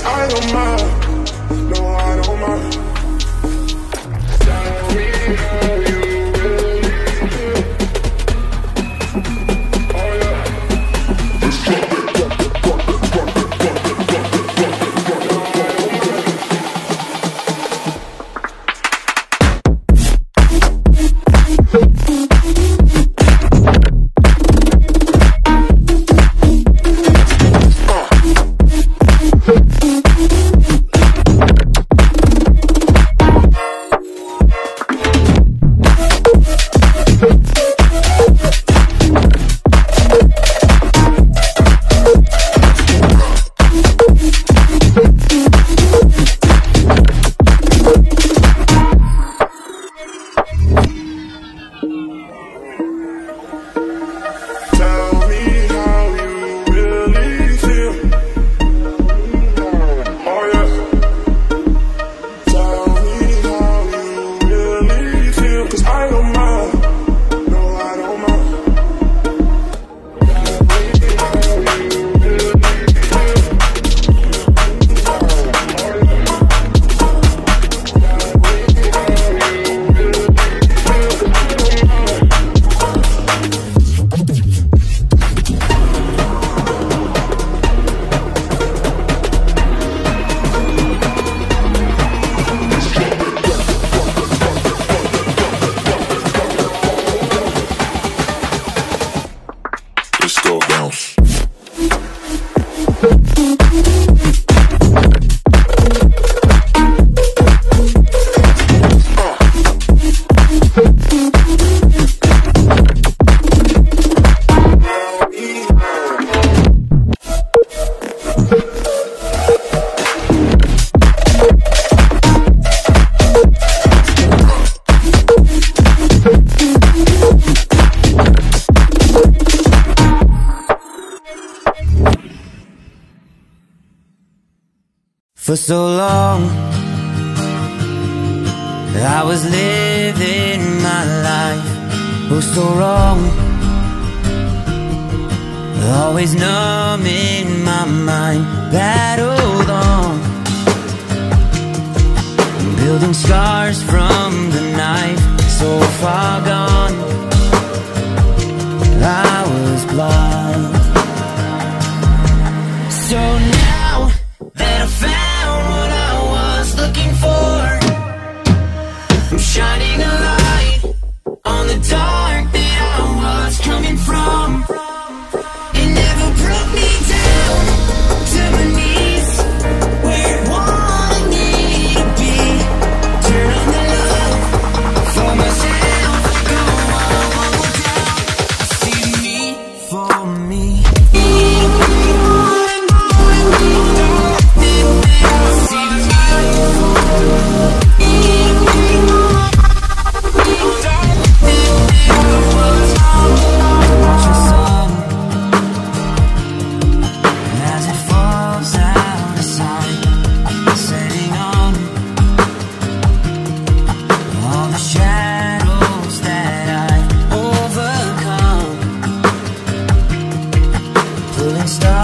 'cause I don't mind. No, I don't mind. Tell me how you really feel. Oh yeah. Let's drop it, drop it, drop it, drop it, drop it, drop it, drop it, drop it, drop it. For so long I was living my life, oh so wrong, always numb in my mind, battled on, building scars from the knife, so far gone, I was blind. So now that I found what I was looking for, I'm shining a light on the dark that I was coming from. It never brought me down to my knees, where it wanted me to be. Turn on the love for myself, go on, won't go down. See me for me. Stars